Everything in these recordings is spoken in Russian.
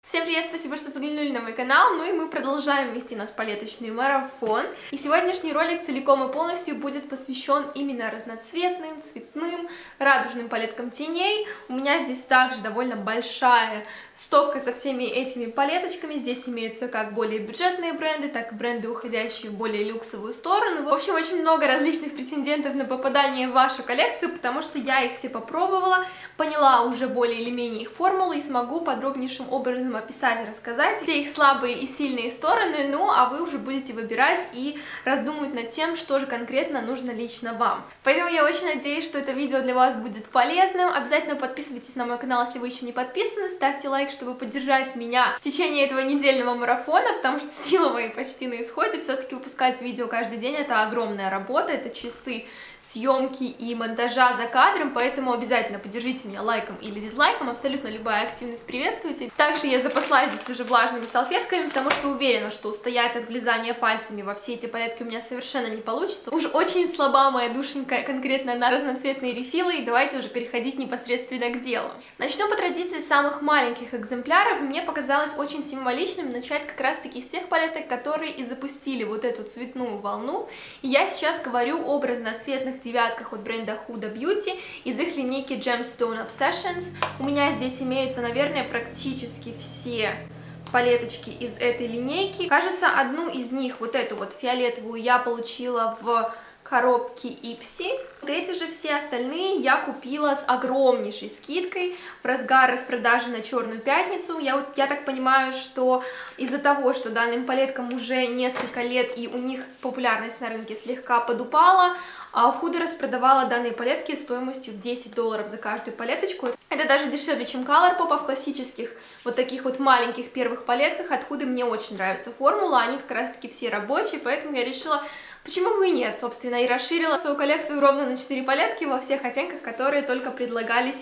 Всем привет, спасибо, что заглянули на мой канал, ну и мы продолжаем вести наш палеточный марафон. И сегодняшний ролик целиком и полностью будет посвящен именно разноцветным, цветным, радужным палеткам теней. У меня здесь также довольно большая стопка со всеми этими палеточками. Здесь имеются как более бюджетные бренды, так и бренды, уходящие в более люксовую сторону. В общем, очень много различных претендентов на попадание в вашу коллекцию, потому что я их все попробовала, поняла уже более или менее их формулу и смогу подробнейшим образом описать и рассказать все их слабые и сильные стороны, ну а вы уже будете выбирать и раздумывать над тем, что же конкретно нужно лично вам. Поэтому я очень надеюсь, что это видео для вас будет полезным. Обязательно подписывайтесь на мой канал, если вы еще не подписаны, ставьте лайк, чтобы поддержать меня в течение этого недельного марафона, потому что силы мои почти на исходе. Все-таки выпускать видео каждый день — это огромная работа, это часы съемки и монтажа за кадром, поэтому обязательно поддержите меня лайком или дизлайком, абсолютно любая активность приветствуется. Также я запаслась здесь уже влажными салфетками, потому что уверена, что устоять от влезания пальцами во все эти палетки у меня совершенно не получится. Уж очень слаба моя душенька конкретно на разноцветные рефилы, и давайте уже переходить непосредственно к делу. Начну по традиции с самых маленьких экземпляров. Мне показалось очень символичным начать как раз-таки с тех палеток, которые и запустили вот эту цветную волну. И я сейчас говорю об разноцветных девятках от бренда Huda Beauty из их линейки Gemstone Obsessions. У меня здесь имеются, наверное, практически все палеточки из этой линейки. Кажется, одну из них, вот эту вот фиолетовую, я получила в коробки Ipsy. Вот эти же все остальные я купила с огромнейшей скидкой в разгар распродажи на Черную пятницу. Я так понимаю, что из-за того, что данным палеткам уже несколько лет и у них популярность на рынке слегка подупала, Huda распродавала данные палетки стоимостью в $10 за каждую палеточку. Это даже дешевле, чем Colourpop. В классических вот таких вот маленьких первых палетках от Huda мне очень нравится формула, они как раз таки все рабочие, поэтому я решила, почему бы и нет, собственно, и расширила свою коллекцию ровно на 4 палетки во всех оттенках, которые только предлагались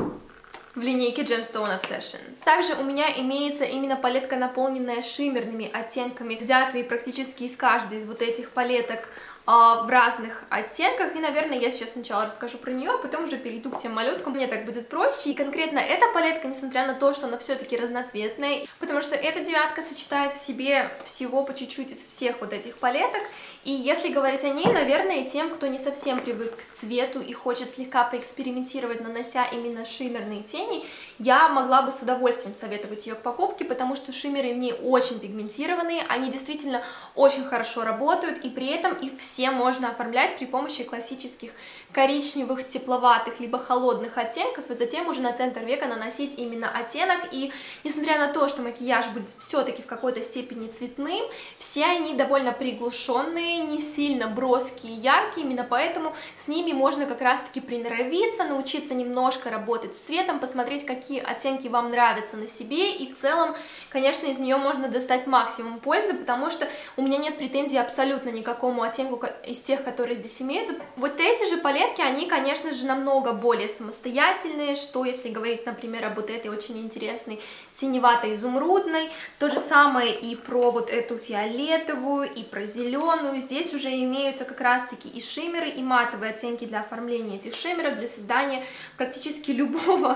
в линейке Gemstone Obsessions. Также у меня имеется именно палетка, наполненная шиммерными оттенками, взятые практически из каждой из вот этих палеток в разных оттенках, и, наверное, я сейчас сначала расскажу про нее, а потом уже перейду к тем малюткам, мне так будет проще. И конкретно эта палетка, несмотря на то, что она все-таки разноцветная, потому что эта девятка сочетает в себе всего по чуть-чуть из всех вот этих палеток, и если говорить о ней, наверное, тем, кто не совсем привык к цвету и хочет слегка поэкспериментировать, нанося именно шиммерные тени, я могла бы с удовольствием советовать ее к покупке, потому что шиммеры в ней очень пигментированные, они действительно очень хорошо работают, и при этом их все можно оформлять при помощи классических коричневых, тепловатых, либо холодных оттенков, и затем уже на центр века наносить именно оттенок. И несмотря на то, что макияж будет все-таки в какой-то степени цветным, все они довольно приглушенные, не сильно броские, яркие, именно поэтому с ними можно как раз-таки приноровиться, научиться немножко работать с цветом, посмотреть, какие оттенки вам нравятся на себе, и в целом, конечно, из нее можно достать максимум пользы, потому что у меня нет претензий абсолютно никакому оттенку из тех, которые здесь имеются. Вот эти же палетки, они, конечно же, намного более самостоятельные, что если говорить, например, об вот этой очень интересной синевато-изумрудной, то же самое и про вот эту фиолетовую, и про зеленую. Здесь уже имеются как раз-таки и шиммеры, и матовые оттенки для оформления этих шиммеров, для создания практически любого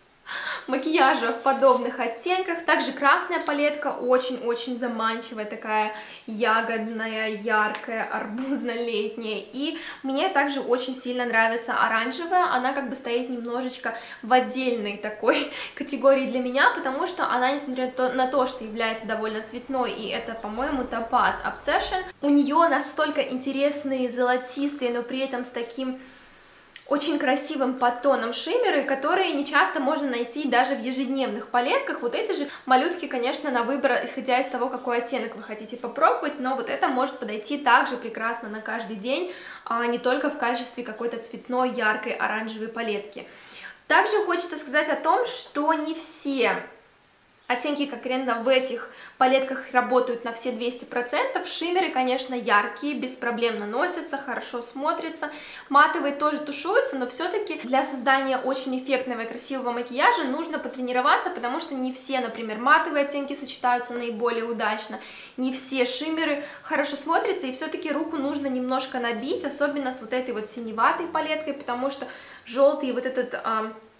макияжа в подобных оттенках. Также красная палетка очень-очень заманчивая, такая ягодная, яркая, арбузно-летняя. И мне также очень сильно нравится оранжевая, она как бы стоит немножечко в отдельной такой категории для меня, потому что она, несмотря на то, что является довольно цветной, и это, по-моему, Topaz Obsession, у нее настолько интересные золотистые, но при этом с таким очень красивым подтоном шиммеры, которые не часто можно найти даже в ежедневных палетках. Вот эти же малютки, конечно, на выбор, исходя из того, какой оттенок вы хотите попробовать, но вот это может подойти также прекрасно на каждый день, а не только в качестве какой-то цветной, яркой, оранжевой палетки. Также хочется сказать о том, что не все оттенки конкретно в этих палетках работают на все 200%. Шиммеры, конечно, яркие, без проблем наносятся, хорошо смотрятся. Матовые тоже тушуются, но все-таки для создания очень эффектного и красивого макияжа нужно потренироваться, потому что не все, например, матовые оттенки сочетаются наиболее удачно, не все шиммеры хорошо смотрятся, и все-таки руку нужно немножко набить, особенно с вот этой вот синеватой палеткой, потому что желтый вот этот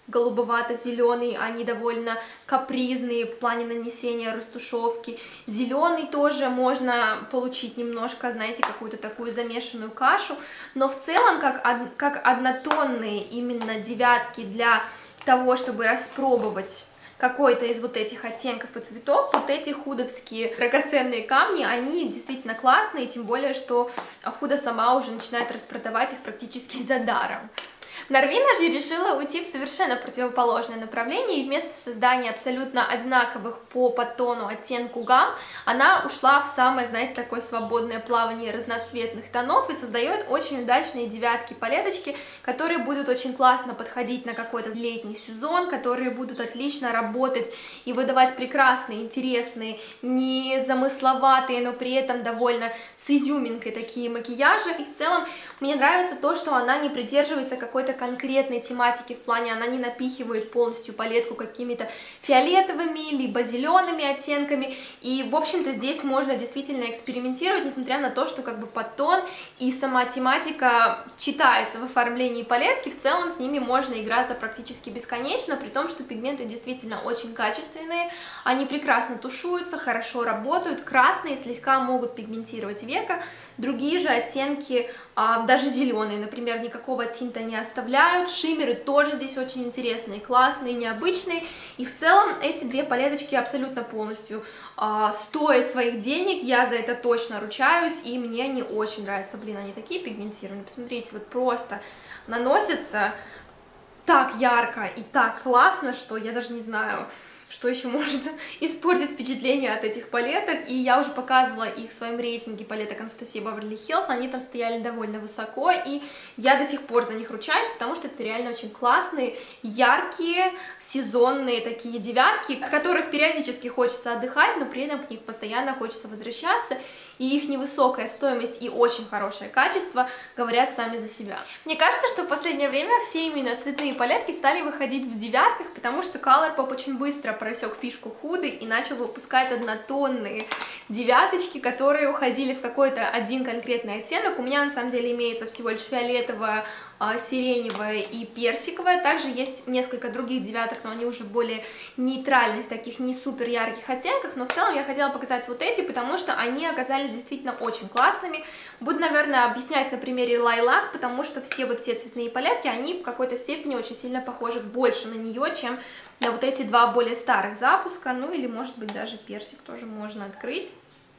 голубовато-зеленый, они довольно капризные в плане нанесения растушевки. Зеленый тоже можно получить немножко, знаете, какую-то такую замешанную кашу, но в целом как однотонные именно девятки для того, чтобы распробовать какой-то из вот этих оттенков и цветов, вот эти худовские драгоценные камни, они действительно классные, тем более, что Худа сама уже начинает распродавать их практически за даром. Нарвина же решила уйти в совершенно противоположное направление, и вместо создания абсолютно одинаковых по подтону оттенку гамм, она ушла в самое, знаете, такое свободное плавание разноцветных тонов и создает очень удачные девятки палеточки, которые будут очень классно подходить на какой-то летний сезон, которые будут отлично работать и выдавать прекрасные, интересные, незамысловатые, но при этом довольно с изюминкой такие макияжи. И в целом мне нравится то, что она не придерживается какой-то конкретной тематики, в плане она не напихивает полностью палетку какими-то фиолетовыми, либо зелеными оттенками, и, в общем-то, здесь можно действительно экспериментировать, несмотря на то, что как бы подтон и сама тематика читается в оформлении палетки, в целом с ними можно играться практически бесконечно, при том, что пигменты действительно очень качественные, они прекрасно тушуются, хорошо работают, красные слегка могут пигментировать веко, другие же оттенки, даже зеленые, например, никакого тинта не оставляют, шиммеры тоже здесь очень интересные, классные, необычные, и в целом эти две палеточки абсолютно полностью стоят своих денег, я за это точно ручаюсь, и мне они очень нравятся, блин, они такие пигментированные, посмотрите, вот просто наносятся так ярко и так классно, что я даже не знаю, что еще может испортить впечатление от этих палеток, и я уже показывала их в своем рейтинге палеток Анастасии Беверли Хиллз, они там стояли довольно высоко, и я до сих пор за них ручаюсь, потому что это реально очень классные, яркие, сезонные такие девятки, от которых периодически хочется отдыхать, но при этом к них постоянно хочется возвращаться, и их невысокая стоимость и очень хорошее качество говорят сами за себя. Мне кажется, что в последнее время все именно цветные палетки стали выходить в девятках, потому что Colourpop очень быстро просек фишку Худы и начал выпускать однотонные девяточки, которые уходили в какой-то один конкретный оттенок. У меня на самом деле имеется всего лишь фиолетовая, сиреневая и персиковая. Также есть несколько других девяток, но они уже более нейтральных, таких не супер ярких оттенках. Но в целом я хотела показать вот эти, потому что они оказались действительно очень классными. Буду, наверное, объяснять на примере Lilac, потому что все вот те цветные палетки, они в какой-то степени очень сильно похожи больше на нее, чем на вот эти два более старых запуска. Ну или, может быть, даже персик тоже можно открыть.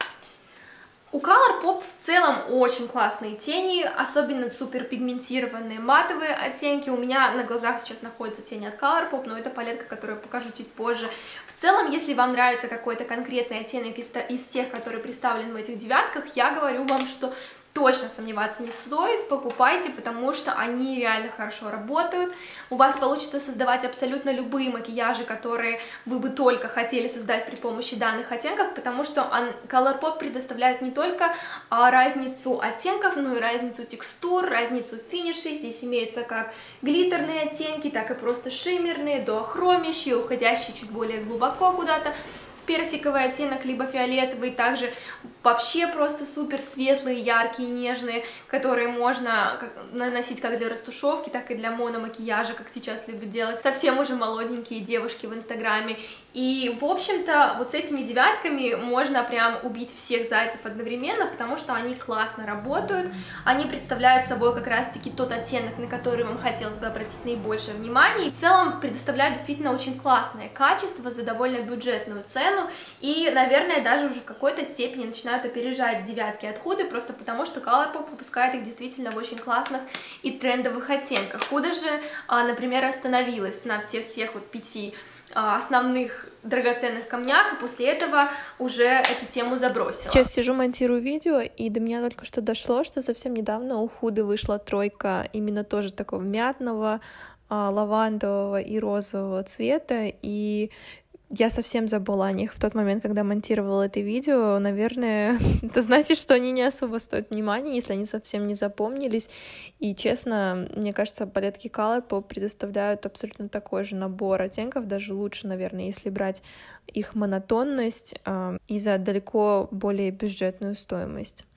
У Colourpop в целом очень классные тени, особенно супер пигментированные матовые оттенки. У меня на глазах сейчас находится тень от Colourpop, но это палетка, которую я покажу чуть позже. В целом, если вам нравится какой-то конкретный оттенок из тех, которые представлены в этих девятках, я говорю вам, что точно сомневаться не стоит, покупайте, потому что они реально хорошо работают. У вас получится создавать абсолютно любые макияжи, которые вы бы только хотели создать при помощи данных оттенков, потому что Colourpop предоставляет не только разницу оттенков, но и разницу текстур, разницу финишей. Здесь имеются как глиттерные оттенки, так и просто шиммерные, дуохромящие, уходящие чуть более глубоко куда-то, персиковый оттенок, либо фиолетовый, также вообще просто супер светлые, яркие, нежные, которые можно наносить как для растушевки, так и для мономакияжа, как сейчас любят делать совсем уже молоденькие девушки в инстаграме. И, в общем-то, вот с этими девятками можно прям убить всех зайцев одновременно, потому что они классно работают, они представляют собой как раз-таки тот оттенок, на который вам хотелось бы обратить наибольшее внимание, и в целом предоставляют действительно очень классное качество за довольно бюджетную цену, и, наверное, даже уже в какой-то степени начинают опережать девятки от Худы, просто потому что Colourpop выпускает их действительно в очень классных и трендовых оттенках. Худа же, например, остановилась на всех тех вот 5 основных драгоценных камнях, и после этого уже эту тему забросила. Сейчас сижу, монтирую видео, и до меня только что дошло, что совсем недавно у Худы вышла тройка именно тоже такого мятного, лавандового и розового цвета, и я совсем забыла о них в тот момент, когда монтировала это видео. Наверное, это значит, что они не особо стоят внимания, если они совсем не запомнились. И, честно, мне кажется, палетки Colourpop предоставляют абсолютно такой же набор оттенков, даже лучше, наверное, если брать их монотонность и за далеко более бюджетную стоимость.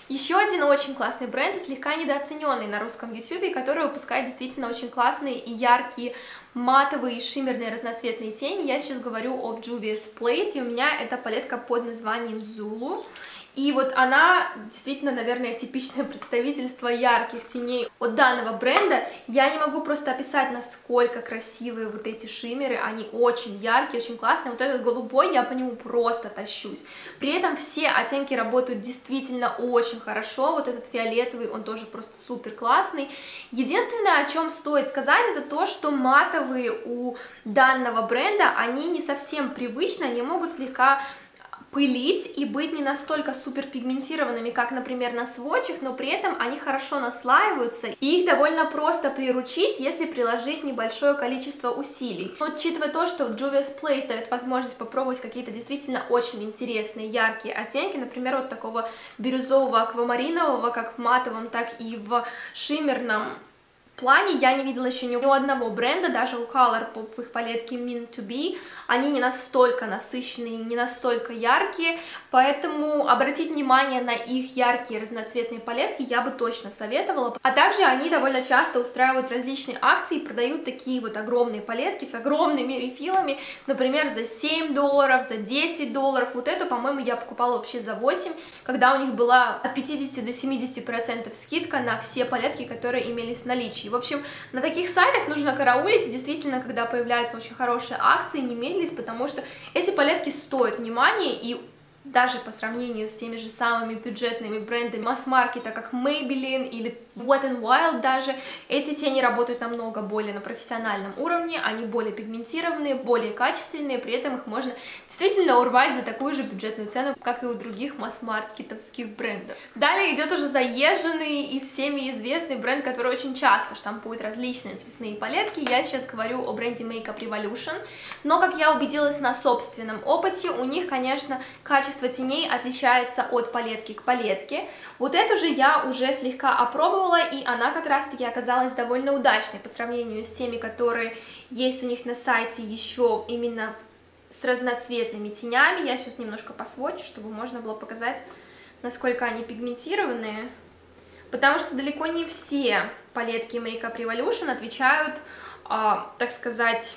Еще один очень классный бренд и слегка недооцененный на русском YouTube, который выпускает действительно очень классные и яркие матовые, шиммерные, разноцветные тени. Я сейчас говорю об Juvia's Place, и у меня эта палетка под названием Zulu. И вот она действительно, наверное, типичное представительство ярких теней от данного бренда. Я не могу просто описать, насколько красивые вот эти шиммеры, они очень яркие, очень классные. Вот этот голубой, я по нему просто тащусь. При этом все оттенки работают действительно очень хорошо. Вот этот фиолетовый, он тоже просто супер классный. Единственное, о чем стоит сказать, это то, что матовые у данного бренда, они не совсем привычны, они могут слегка пылить и быть не настолько супер пигментированными, как, например, на свотчах, но при этом они хорошо наслаиваются, и их довольно просто приручить, если приложить небольшое количество усилий. Но учитывая то, что Juvia's Place дает возможность попробовать какие-то действительно очень интересные, яркие оттенки, например, вот такого бирюзового, аквамаринового, как в матовом, так и в шиммерном плане, я не видела еще ни у одного бренда, даже у Colourpop в их палетке Meant to Be, они не настолько насыщенные, не настолько яркие, поэтому обратить внимание на их яркие разноцветные палетки я бы точно советовала. А также они довольно часто устраивают различные акции и продают такие вот огромные палетки с огромными рефилами, например, за $7, за $10. Вот эту, по-моему, я покупала вообще за 8, когда у них была от 50 до 70% скидка на все палетки, которые имелись в наличии. В общем, на таких сайтах нужно караулить, и действительно, когда появляются очень хорошие акции, не медлить, потому что эти палетки стоят внимания, и даже по сравнению с теми же самыми бюджетными брендами масс-маркета, как Maybelline или Wet n Wild даже, эти тени работают намного более на профессиональном уровне, они более пигментированные, более качественные, при этом их можно действительно урвать за такую же бюджетную цену, как и у других масс-маркетовских брендов. Далее идет уже заезженный и всеми известный бренд, который очень часто штампует различные цветные палетки. Я сейчас говорю о бренде Makeup Revolution, но, как я убедилась на собственном опыте, у них, конечно, качество теней отличается от палетки к палетке. Вот эту же я уже слегка опробовала, и она как раз-таки оказалась довольно удачной по сравнению с теми, которые есть у них на сайте еще именно с разноцветными тенями. Я сейчас немножко посвочу, чтобы можно было показать, насколько они пигментированные, потому что далеко не все палетки Makeup Revolution отвечают, так сказать,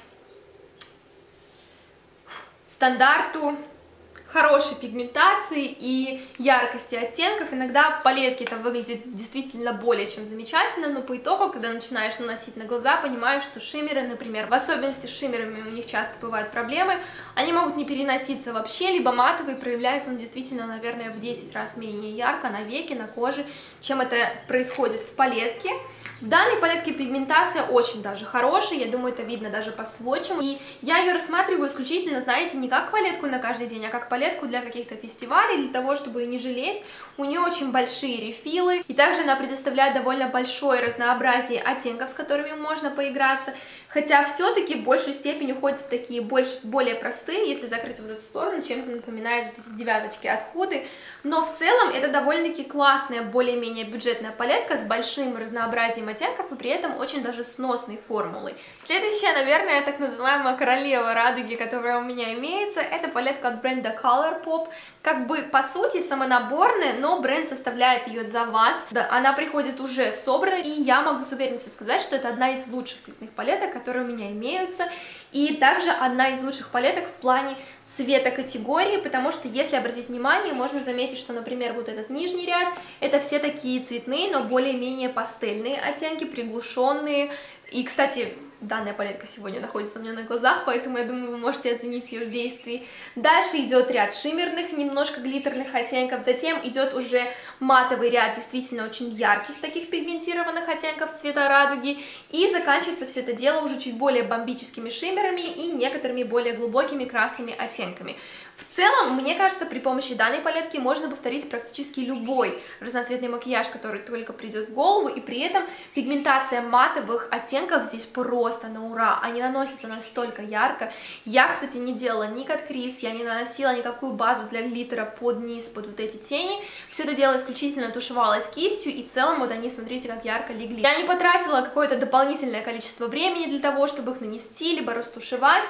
стандарту хорошей пигментации и яркости оттенков. Иногда палетки там выглядят действительно более чем замечательно, но по итогу, когда начинаешь наносить на глаза, понимаешь, что шиммеры, например, в особенности с шиммерами у них часто бывают проблемы, они могут не переноситься вообще, либо матовый, проявляется он действительно, наверное, в 10 раз менее ярко на веке, на коже, чем это происходит в палетке. В данной палетке пигментация очень даже хорошая, я думаю, это видно даже по свотчам, и я ее рассматриваю исключительно, знаете, не как палетку на каждый день, а как палетку для каких-то фестивалей, для того, чтобы ее не жалеть. У нее очень большие рефилы, и также она предоставляет довольно большое разнообразие оттенков, с которыми можно поиграться, хотя все-таки в большей степени уходят в такие более простые, если закрыть вот эту сторону, чем-то напоминает вот эти девяточки от Huda, но в целом это довольно-таки классная, более-менее бюджетная палетка с большим разнообразием оттенков и при этом очень даже сносной формулой. Следующая, наверное, так называемая королева радуги, которая у меня имеется, это палетка от бренда Colourpop. Как бы по сути самонаборная, но бренд составляет ее за вас. Да, она приходит уже собранной, и я могу с уверенностью сказать, что это одна из лучших цветных палеток, которые у меня имеются. И также одна из лучших палеток в плане цвета категории, потому что, если обратить внимание, можно заметить, что, например, вот этот нижний ряд, это все такие цветные, но более-менее пастельные оттенки, приглушенные. И, кстати, данная палетка сегодня находится у меня на глазах, поэтому я думаю, вы можете оценить ее в действии. Дальше идет ряд шиммерных, немножко глиттерных оттенков, затем идет уже матовый ряд действительно очень ярких таких пигментированных оттенков цвета радуги, и заканчивается все это дело уже чуть более бомбическими шиммерами и некоторыми более глубокими красными оттенками. В целом, мне кажется, при помощи данной палетки можно повторить практически любой разноцветный макияж, который только придет в голову, и при этом пигментация матовых оттенков здесь просто на ура, они наносятся настолько ярко. Я, кстати, не делала ни кат-криз, я не наносила никакую базу для глиттера под низ, под вот эти тени, все это дело исключительно тушевалось кистью, и в целом вот они, смотрите, как ярко легли. Я не потратила какое-то дополнительное количество времени для того, чтобы их нанести, либо растушевать.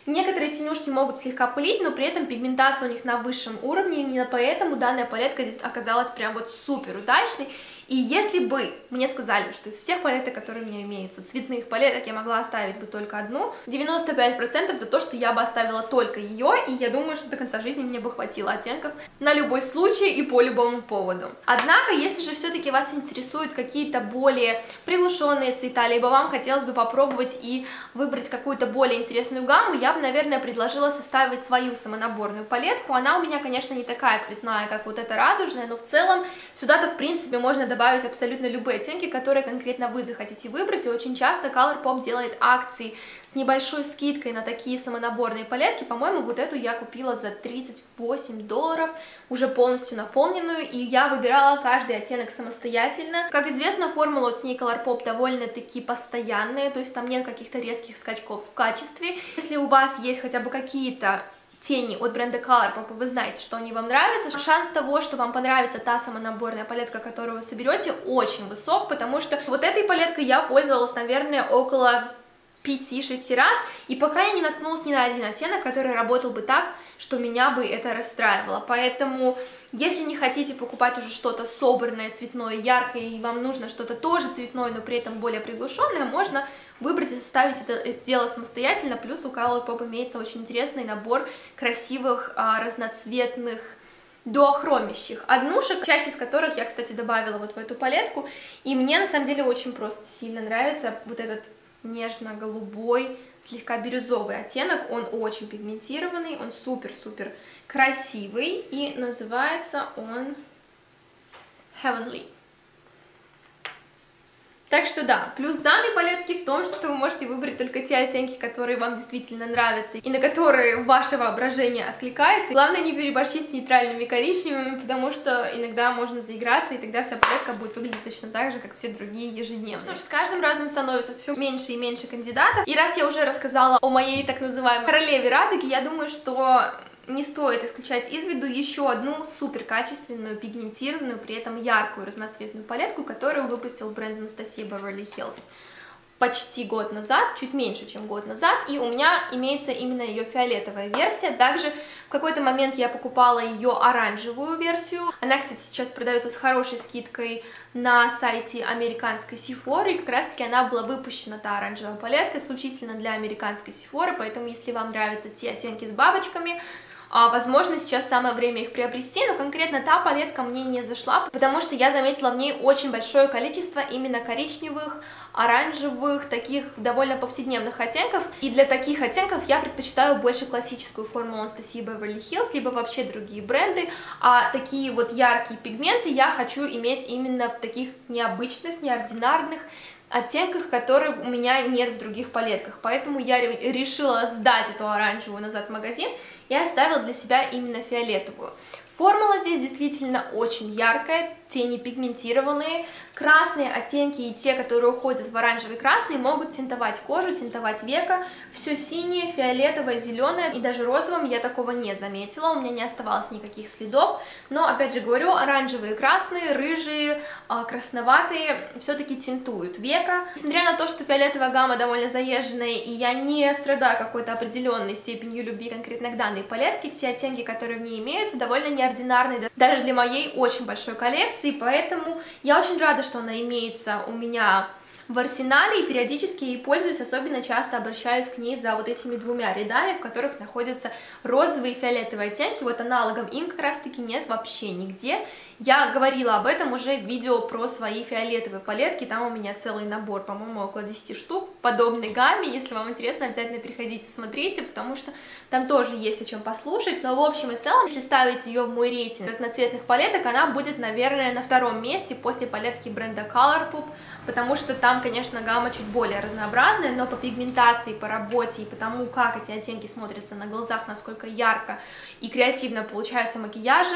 Некоторые тенюшки могут слегка пылить, но при этом пигментация у них на высшем уровне, именно поэтому данная палетка здесь оказалась прям вот супер удачной. И если бы мне сказали, что из всех палеток, которые у меня имеются, цветных палеток, я могла оставить бы только одну, 95% за то, что я бы оставила только ее, и я думаю, что до конца жизни мне бы хватило оттенков на любой случай и по любому поводу. Однако, если же все-таки вас интересуют какие-то более приглушенные цвета, либо вам хотелось бы попробовать и выбрать какую-то более интересную гамму, я бы, наверное, предложила составить свою самонаборную палетку. Она у меня, конечно, не такая цветная, как вот эта радужная, но в целом сюда-то, в принципе, можно добавить абсолютно любые оттенки, которые конкретно вы захотите выбрать, и очень часто Colourpop делает акции с небольшой скидкой на такие самонаборные палетки. По-моему, вот эту я купила за $38, уже полностью наполненную, и я выбирала каждый оттенок самостоятельно. Как известно, формула от теней Colourpop довольно-таки постоянная, то есть там нет каких-то резких скачков в качестве. Если у вас есть хотя бы какие-то тени от бренда Colourpop, вы знаете, что они вам нравятся, шанс того, что вам понравится та самонаборная палетка, которую вы соберете, очень высок, потому что вот этой палеткой я пользовалась, наверное, около 5-6 раз, и пока я не наткнулась ни на один оттенок, который работал бы так, что меня бы это расстраивало. Поэтому, если не хотите покупать уже что-то собранное, цветное, яркое, и вам нужно что-то тоже цветное, но при этом более приглушенное, можно выбрать и составить это дело самостоятельно. Плюс у Colourpop имеется очень интересный набор красивых разноцветных дуохромящих однушек, часть из которых я, кстати, добавила вот в эту палетку, и мне на самом деле очень просто сильно нравится вот этот нежно-голубой, слегка бирюзовый оттенок. Он очень пигментированный, он супер-супер красивый, и называется он Heavenly. Так что да, плюс данной палетки в том, что вы можете выбрать только те оттенки, которые вам действительно нравятся и на которые ваше воображение откликается. Главное не переборщить с нейтральными коричневыми, потому что иногда можно заиграться, и тогда вся палетка будет выглядеть точно так же, как все другие ежедневные. Что ж, с каждым разом становится все меньше и меньше кандидатов. И раз я уже рассказала о моей так называемой королеве радуги, я думаю, что не стоит исключать из виду еще одну супер качественную, пигментированную, при этом яркую разноцветную палетку, которую выпустил бренд Anastasia Beverly Hills почти год назад, чуть меньше, чем год назад, и у меня имеется именно ее фиолетовая версия. Также в какой-то момент я покупала ее оранжевую версию. Она, кстати, сейчас продается с хорошей скидкой на сайте американской Sephora, и как раз-таки она была выпущена, та оранжевая палетка, исключительно для американской Sephora, поэтому если вам нравятся те оттенки с бабочками, возможно, сейчас самое время их приобрести, но конкретно та палетка мне не зашла, потому что я заметила в ней очень большое количество именно коричневых, оранжевых, таких довольно повседневных оттенков, и для таких оттенков я предпочитаю больше классическую формулу Anastasia Beverly Hills, либо вообще другие бренды, а такие вот яркие пигменты я хочу иметь именно в таких необычных, неординарных оттенках, которых у меня нет в других палетках, поэтому я решила сдать эту оранжевую назад в магазин и оставила для себя именно фиолетовую. Формула здесь действительно очень яркая, тени пигментированные, красные оттенки и те, которые уходят в оранжевый красный, могут тинтовать кожу, тинтовать веко, все синее, фиолетовое, зеленое, и даже розовым я такого не заметила, у меня не оставалось никаких следов, но, опять же говорю, оранжевые, красные, рыжие, красноватые все-таки тинтуют веко. Несмотря на то, что фиолетовая гамма довольно заезженная, и я не страдаю какой-то определенной степенью любви конкретно к данной палетке, все оттенки, которые в ней имеются, довольно неординарные, даже для моей очень большой коллекции, поэтому я очень рада, что она имеется у меня в арсенале, и периодически ей пользуюсь, особенно часто обращаюсь к ней за вот этими двумя рядами, в которых находятся розовые и фиолетовые оттенки. Вот аналогов им как раз-таки нет вообще нигде. Я говорила об этом уже в видео про свои фиолетовые палетки, там у меня целый набор, по-моему, около 10 штук в подобной гамме. Если вам интересно, обязательно переходите, смотрите, потому что там тоже есть о чем послушать. Но в общем и целом, если ставить ее в мой рейтинг разноцветных палеток, она будет, наверное, на втором месте после палетки бренда Colourpop, потому что там, конечно, гамма чуть более разнообразная, но по пигментации, по работе и по тому, как эти оттенки смотрятся на глазах, насколько ярко и креативно получаются макияжи,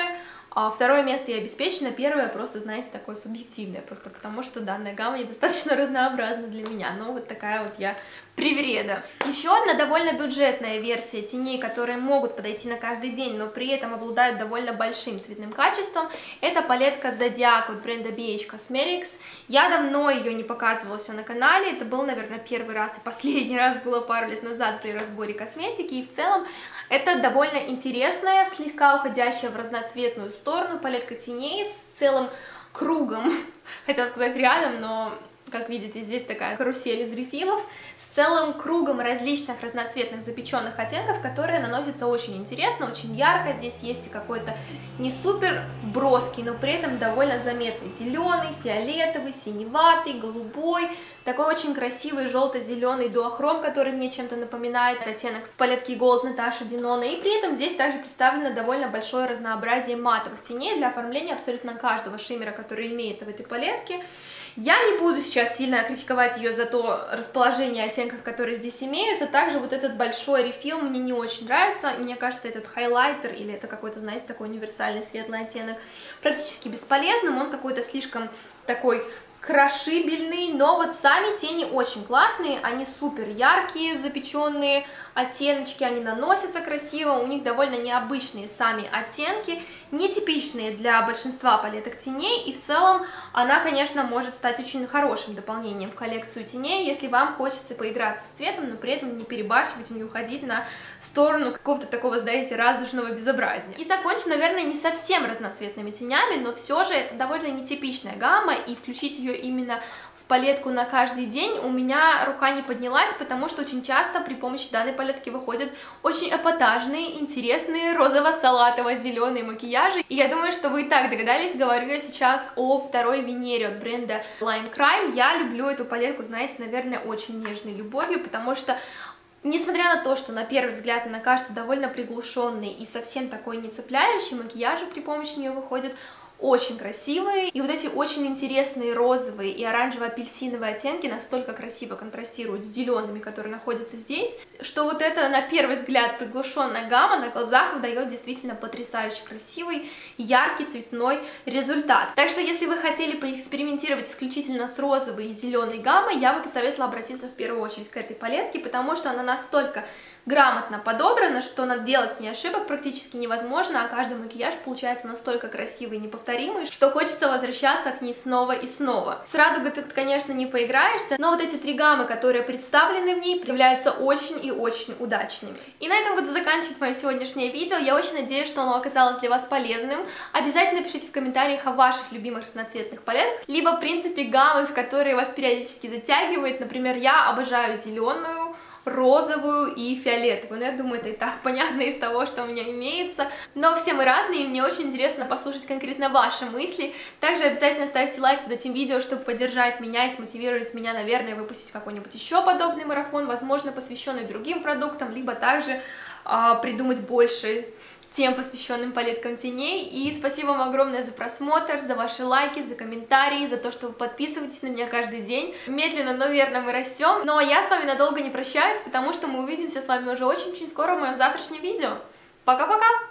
Второе место я обеспечена, первое просто, знаете, такое субъективное, просто потому что данная гамма недостаточно разнообразна для меня, но вот такая вот я привереда. Еще одна довольно бюджетная версия теней, которые могут подойти на каждый день, но при этом обладают довольно большим цветным качеством, это палетка Zodiac от бренда BH Cosmetics. Я давно ее не показывала все на канале, это был, наверное, первый раз и последний раз было пару лет назад при разборе косметики, и в целом это довольно интересная, слегка уходящая в разноцветную сторону палетка теней с целым кругом, хотела сказать рядом, но, как видите, здесь такая карусель из рефилов, с целым кругом различных разноцветных запеченных оттенков, которые наносятся очень интересно, очень ярко. Здесь есть и какой-то не супер броский, но при этом довольно заметный зеленый, фиолетовый, синеватый, голубой, такой очень красивый желто-зеленый дуохром, который мне чем-то напоминает оттенок в палетке Gold Наташи Динона, и при этом здесь также представлено довольно большое разнообразие матовых теней для оформления абсолютно каждого шиммера, который имеется в этой палетке. Я не буду сейчас сильно критиковать ее за то расположение оттенков, которые здесь имеются. Также вот этот большой рефил мне не очень нравится. Мне кажется, этот хайлайтер, или это какой-то, знаете, такой универсальный светлый оттенок, практически бесполезным. Он какой-то слишком такой крошибельный, но вот сами тени очень классные, они супер яркие, запеченные оттеночки, они наносятся красиво, у них довольно необычные сами оттенки, нетипичные для большинства палеток теней, и в целом она, конечно, может стать очень хорошим дополнением в коллекцию теней, если вам хочется поиграться с цветом, но при этом не перебарщивать и не уходить на сторону какого-то такого, знаете, радужного безобразия. И закончу, наверное, не совсем разноцветными тенями, но все же это довольно нетипичная гамма, и включить ее именно в палетку на каждый день у меня рука не поднялась, потому что очень часто при помощи данной палетки выходят очень эпатажные, интересные розово-салатово-зеленые макияжи. И я думаю, что вы и так догадались, говорю я сейчас о второй Венере от бренда Lime Crime. Я люблю эту палетку, знаете, наверное, очень нежной любовью, потому что несмотря на то, что на первый взгляд она кажется довольно приглушенной и совсем такой не цепляющей, макияжи при помощи нее выходят очень красивые, и вот эти очень интересные розовые и оранжево-апельсиновые оттенки настолько красиво контрастируют с зелеными, которые находятся здесь, что вот это на первый взгляд приглушенная гамма на глазах выдает действительно потрясающе красивый, яркий цветной результат. Так что если вы хотели поэкспериментировать исключительно с розовой и зеленой гаммой, я бы посоветовала обратиться в первую очередь к этой палетке, потому что она настолько грамотно подобрана, что наделать с ней ошибок практически невозможно, а каждый макияж получается настолько красивый и неповторимый, что хочется возвращаться к ней снова и снова. С радугой ты, конечно, не поиграешься, но вот эти три гаммы, которые представлены в ней, являются очень и очень удачными. И на этом буду заканчивать мое сегодняшнее видео. Я очень надеюсь, что оно оказалось для вас полезным. Обязательно пишите в комментариях о ваших любимых разноцветных палетках, либо, в принципе, гаммы, в которые вас периодически затягивает. Например, я обожаю зеленую, розовую и фиолетовую. Но я думаю, это и так понятно из того, что у меня имеется. Но все мы разные, и мне очень интересно послушать конкретно ваши мысли. Также обязательно ставьте лайк под этим видео, чтобы поддержать меня и смотивировать меня, наверное, выпустить какой-нибудь еще подобный марафон, возможно, посвященный другим продуктам, либо также придумать больше тем, посвященным палеткам теней. И спасибо вам огромное за просмотр, за ваши лайки, за комментарии, за то, что вы подписываетесь на меня каждый день. Медленно, но верно мы растем. Ну а я с вами надолго не прощаюсь, потому что мы увидимся с вами уже очень-очень скоро в моем завтрашнем видео. Пока-пока!